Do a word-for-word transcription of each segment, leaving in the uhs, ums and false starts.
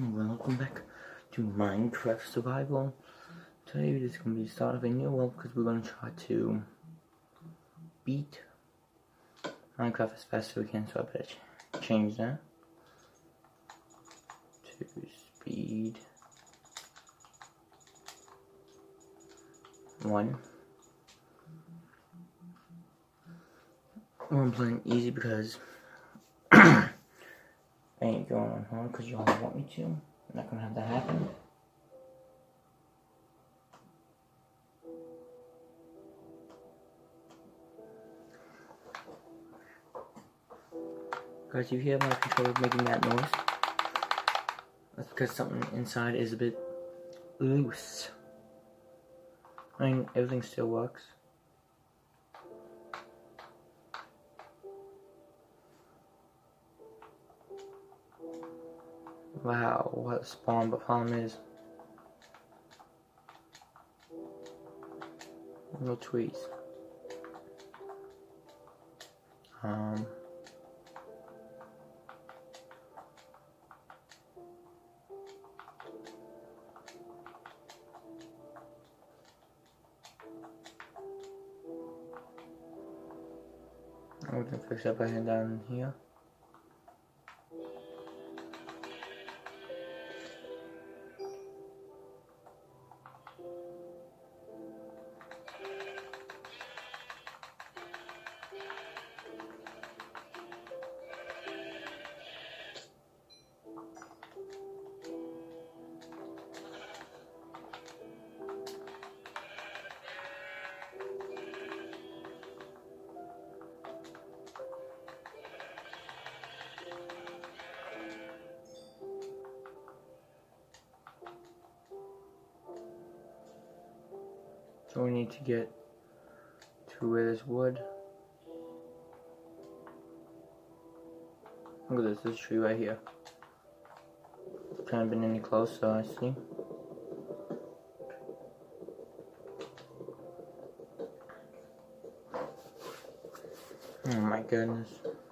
Welcome back to Minecraft Survival. Today this is going to be the start of a new world because we're going to try to beat Minecraft as fast as we can, so I better ch change that to speed one. I'm playing easy because I ain't going on hard because you all want me to. I'm not going to have that happen. Guys, if you hear my controller making that noise, that's because something inside is a bit loose. I mean, everything still works. Wow, what a spawn, but problem is no trees. Um I'm gonna fix that by hand down here. So we need to get to where there's wood. Look at this, this tree right here. Can't been any closer, I see. Oh my goodness.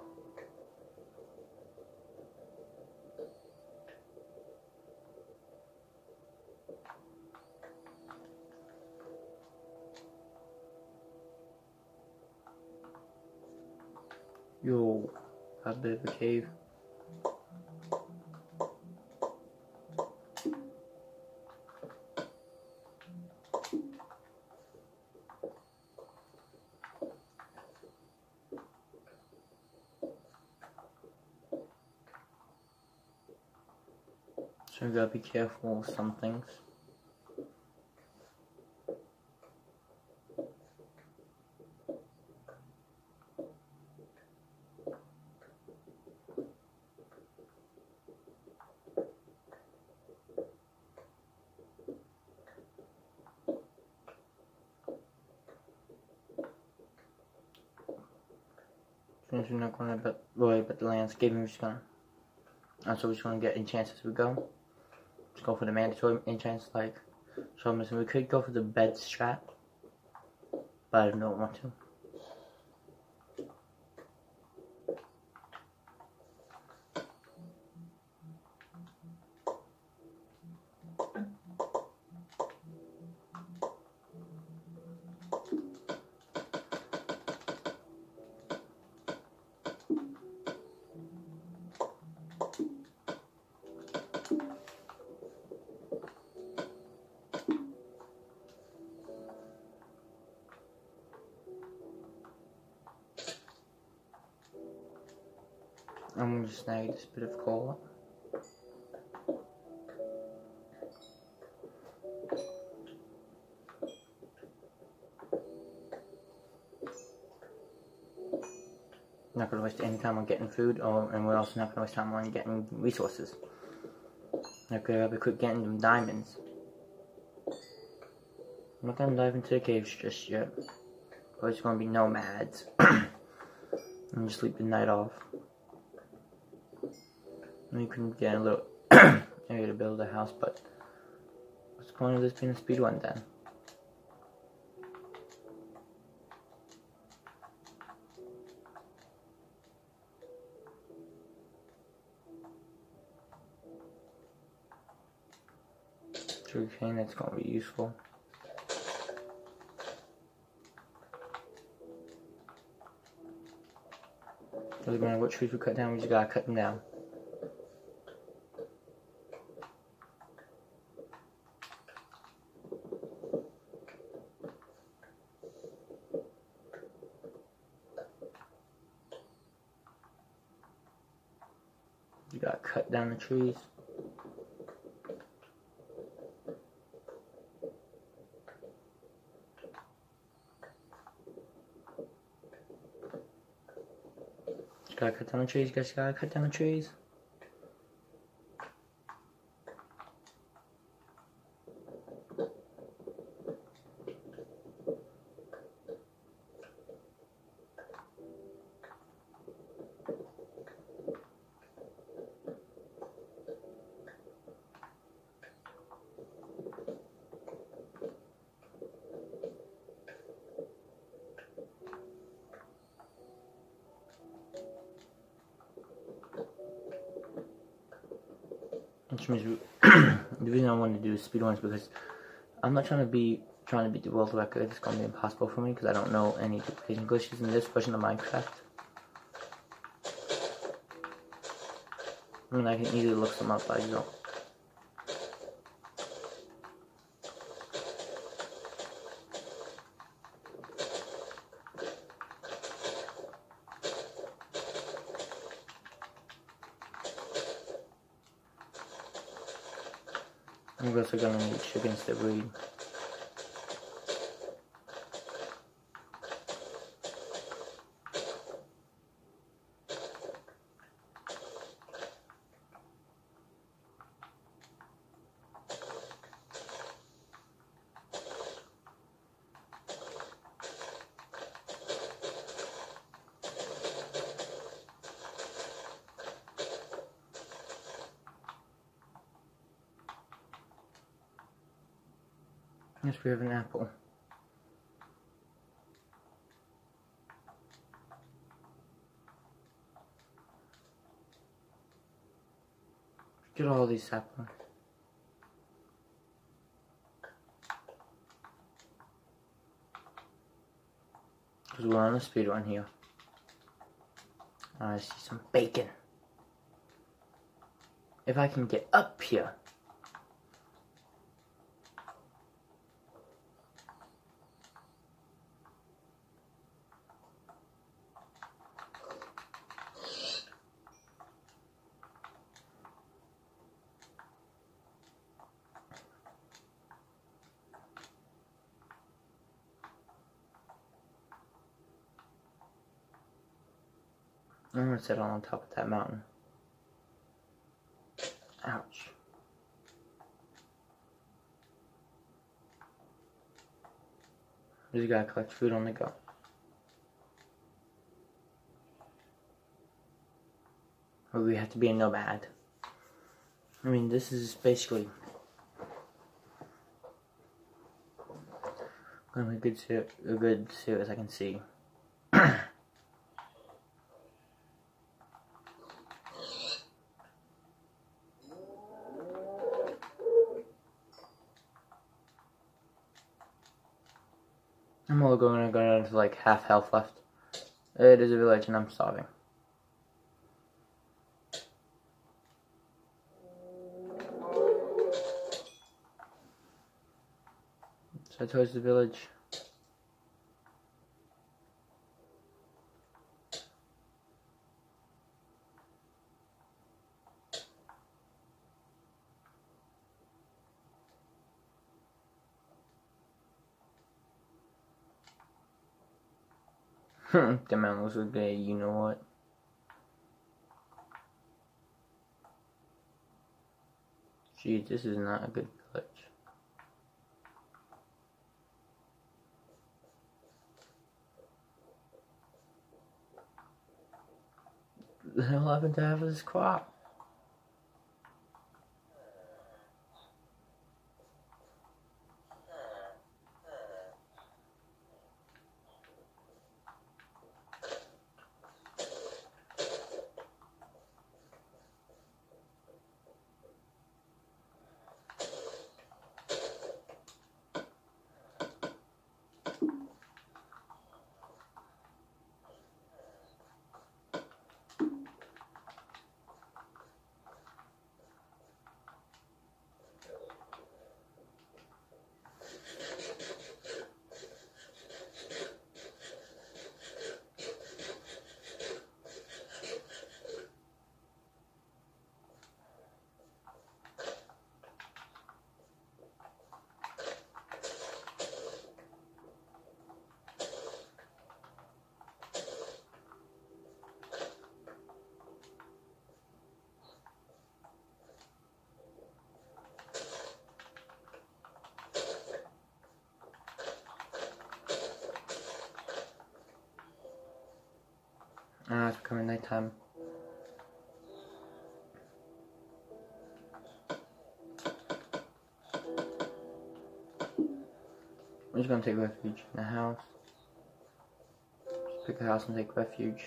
Yo, a bit of a cave. So we gotta be careful with some things. Since we're not gonna but worry about the landscaping, we're just gonna that's what we're just gonna get enchants as we go. Just go for the mandatory enchants like show them. We could go for the bed strat, but I don't want to. I'm gonna snag this bit of coal. Not gonna waste any time on getting food, or and we're also not gonna waste time on getting resources. Okay, I'll be quick getting them diamonds. I'm not gonna dive into the caves just yet. We're just gonna be nomads. And just sleep the night off. And you can get a little area to build a house, but what's the point of this being a speed run then? sugar cane, that's gonna be useful. Doesn't matter what trees we cut down, we just gotta cut them down. You gotta cut down the trees. You gotta cut down the trees, you guys gotta cut down the trees. Which means we, the reason I wanted to do speed one is because I'm not trying to be trying to beat the world record. It's gonna be impossible for me because I don't know any duplication glitches in this version of Minecraft. I mean, I can easily look them up, but I don't. I'm also gonna need chickens to breed. Yes, we have an apple. Get all these apples. Because we're on a speed run here. I see some bacon. If I can get up here. I'm gonna sit on top of that mountain. Ouch. We just gotta collect food on the go. Or we have to be a nomad. I mean, this is basically gonna be a good, ser a good series I can see. I'm only going to go down to like half health left. It is a village and I'm starving. So towards the village. The man looks okay, you know what? Jeez, this is not a good village. What the hell happened to half of this crop? Now it's becoming nighttime. I'm just gonna take refuge in the house. Just pick a house and take refuge.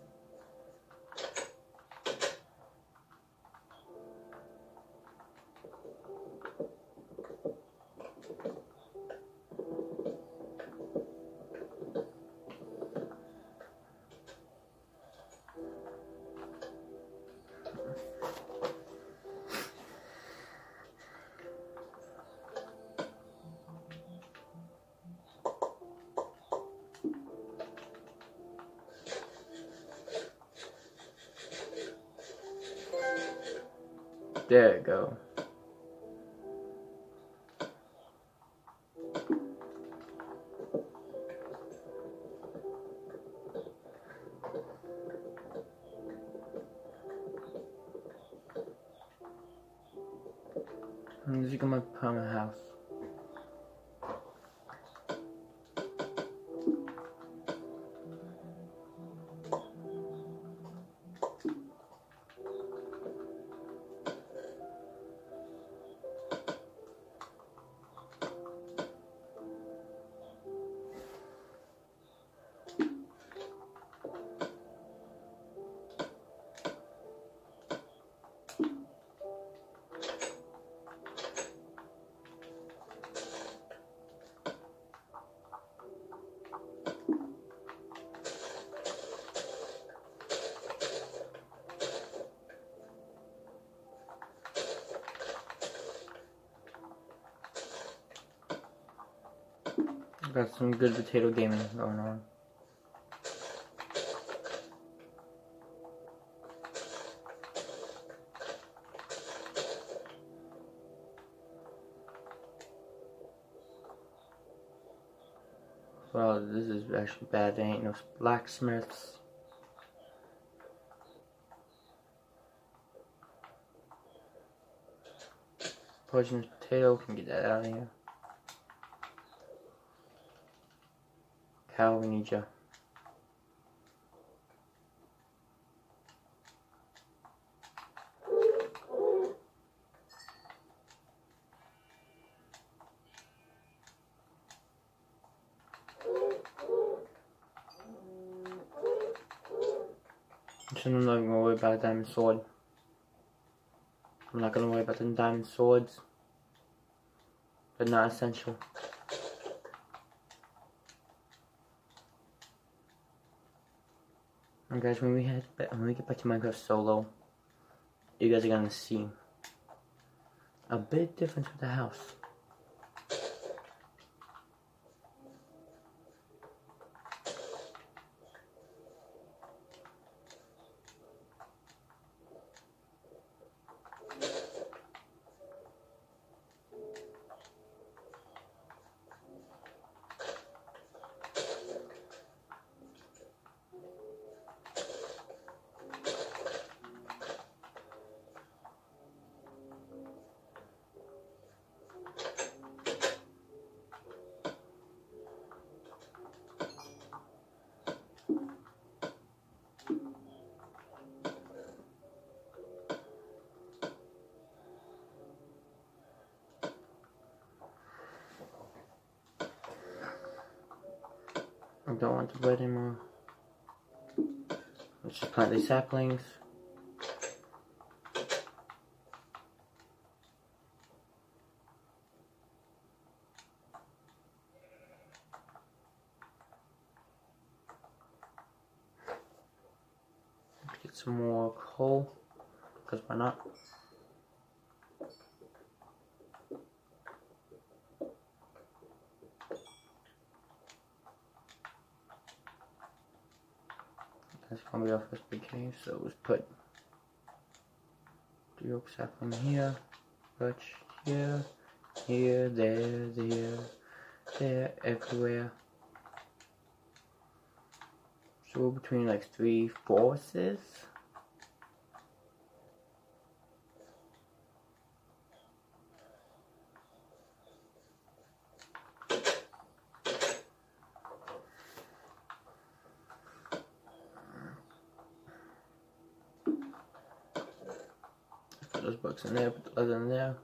There you go. This is my permanent house. Got some good potato gaming going on. Well, this is actually bad. There ain't no blacksmiths. Poisonous potato, can get that out of here. Cow, we need you. So I'm not even gonna worry about a diamond sword. I'm not gonna worry about the diamond swords. They're not essential. And guys, when we head back, when we get back to Minecraft Solo, you guys are gonna see a big difference with the house. I don't want to wait anymore. Let's just plant these saplings. Let's get some more coal, because why not? That's gonna be our first big cave, so let's put the oak sapling here, birch here, here, there, there, there, everywhere. So we're between like three forests. those books in there, put the leather in there.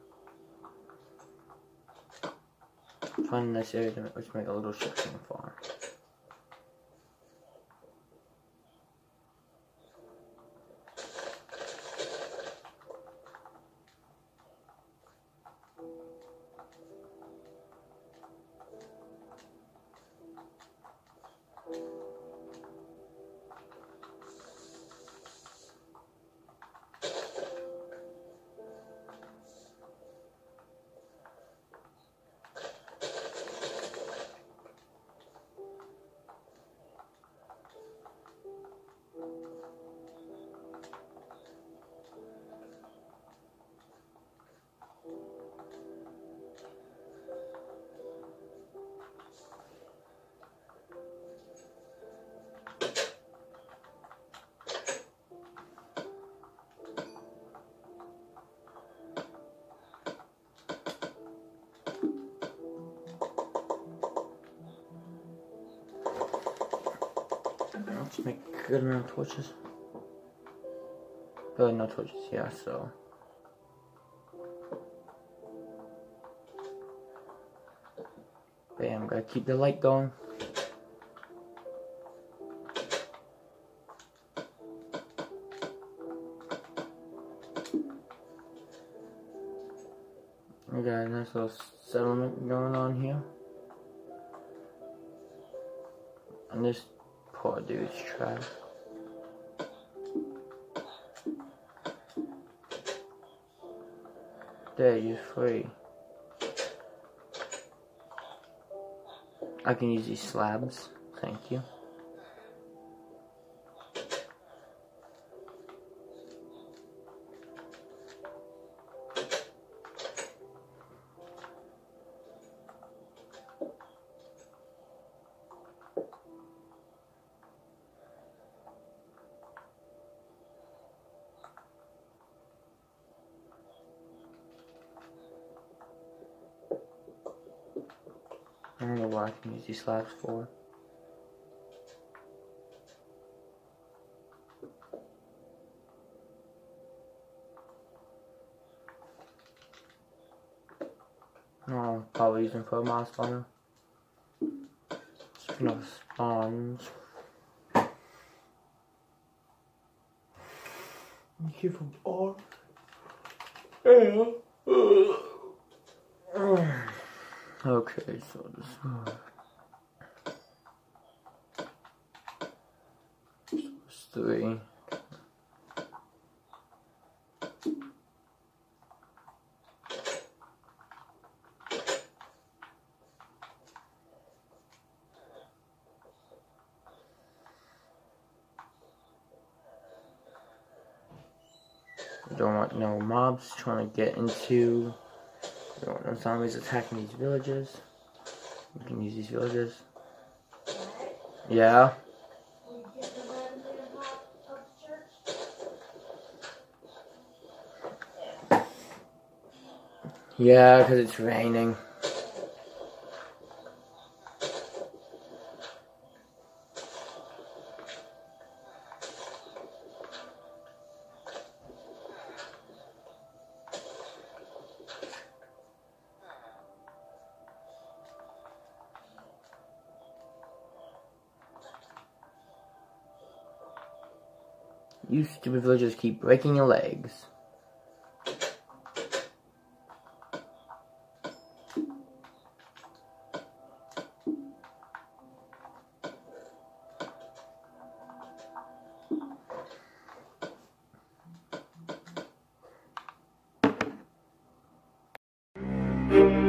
Find a nice area to make, let's make a little shipping farm. Let's make a good amount of torches. Really no torches here, so bam, gotta keep the light going. We got a nice little settlement going on here. And this poor dude's trash. There, you're free. I can use these slabs. Thank you. I don't know what I can use these slabs for. Oh, probably using for a mouse spawner. Speaking of spawns. Here from all. Yeah. Okay, so this one. This was three. We don't want no mobs trying to get into. We don't want no zombies attacking these villages. We can use these villages. Yeah. Yeah, because it's raining. You stupid villagers keep breaking your legs. Thank you.